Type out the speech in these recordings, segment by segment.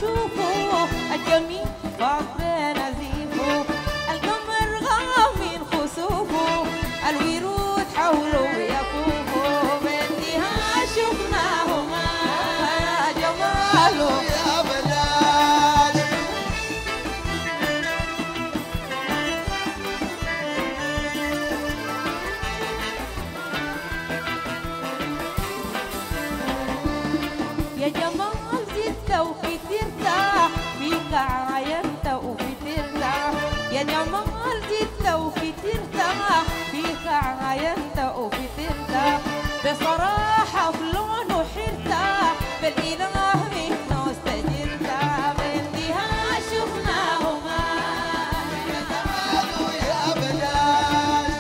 شوفوا الجميل فاضل نزيفه، القمر غامين خسوفه، الورود حوله يفوفه، بانتهاء شفناهما جماله يا بلال. يا جمال زدت وكترت فيك عاينت وكترت، يا جمال زدت وكترت فيك عاينت وكترت، بصراحة في لونه حرت بالإله منه استجرت، بانتهاء شفناهما يا بلال.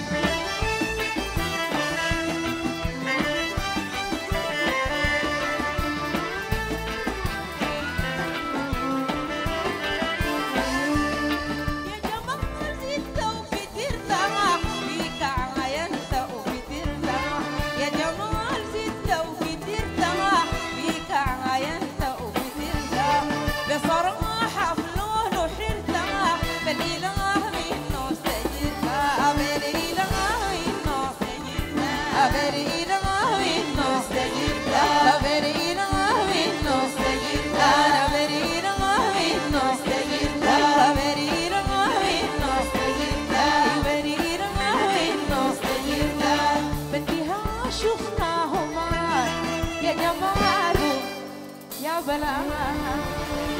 يا جمال زدت وكترت فيك عاينت وكترت، يا جمال زدت وكترت فيك عاينت وكترت، بصراحة في لونه حرت بالإله منه استجرت، بالإله منه استجرت، بالإله منه استجرت، بالإله منه استجرت، أنا بالإله منه استجرت، بالإله منه استجرت، بالإله منه استجرت، بانتهاء شفناهما يا جمال يا بلال.